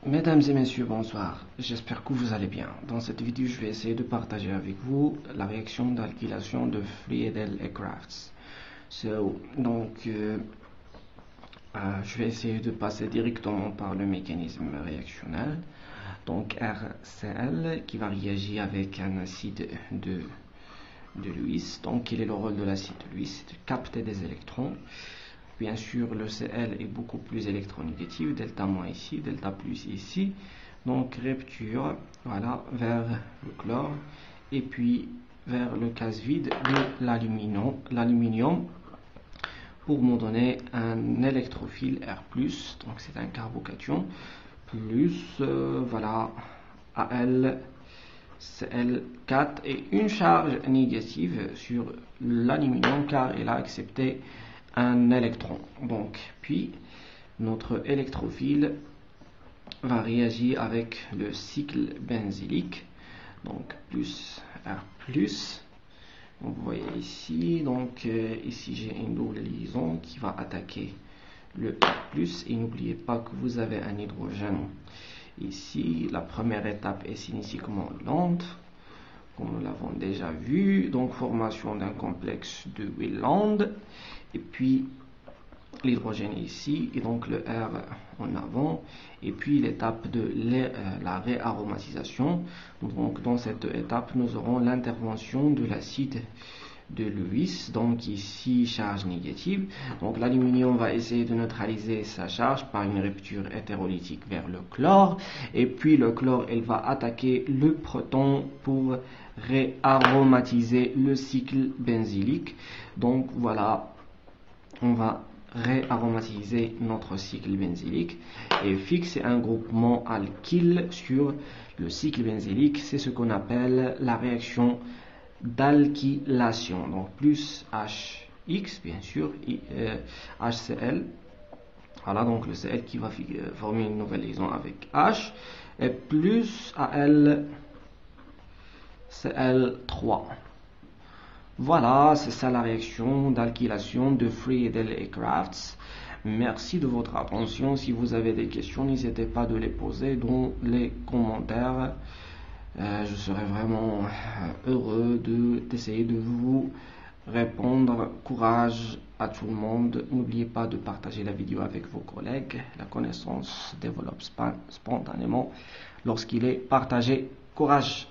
Mesdames et messieurs, bonsoir. J'espère que vous allez bien. Dans cette vidéo, je vais essayer de partager avec vous la réaction d'alkylation de Friedel et Crafts. Je vais essayer de passer directement par le mécanisme réactionnel. Donc RCl qui va réagir avec un acide de Lewis. Donc quel est le rôle de l'acide de Lewis? C'est de capter des électrons. Bien sûr, le Cl est beaucoup plus électronégatif, delta moins ici, delta plus ici. Donc rupture, voilà, vers le chlore et puis vers le case vide de l'aluminium pour me donner un électrophile R+, donc c'est un carbocation, plus, voilà, Al, Cl4 et une charge négative sur l'aluminium car il a accepté un électron. Donc, puis, notre électrophile va réagir avec le cycle benzylique, donc plus R+. Donc, vous voyez ici, donc ici j'ai une double liaison qui va attaquer le R+, et n'oubliez pas que vous avez un hydrogène ici. La première étape est cinétiquement lente, comme nous l'avons déjà vu, donc formation d'un complexe de Wieland, et puis l'hydrogène ici, et donc le R en avant, et puis l'étape de la réaromatisation. Donc dans cette étape, nous aurons l'intervention de l'acide de Lewis, donc ici charge négative. Donc l'aluminium va essayer de neutraliser sa charge par une rupture hétérolytique vers le chlore, et puis le chlore il va attaquer le proton pour réaromatiser le cycle benzylique. Donc voilà, on va réaromatiser notre cycle benzylique et fixer un groupement alkyle sur le cycle benzylique. C'est ce qu'on appelle la réaction d'alkylation. Donc plus HX, bien sûr, HCl. Voilà, donc le Cl qui va former une nouvelle liaison avec H, et plus Al Cl3. Voilà, c'est ça la réaction d'alkylation de Friedel et Crafts. Merci de votre attention. Si vous avez des questions, n'hésitez pas de les poser dans les commentaires. Je serai vraiment heureux d'essayer de vous répondre. Courage à tout le monde. N'oubliez pas de partager la vidéo avec vos collègues. La connaissance se développe spontanément lorsqu'il est partagé. Courage!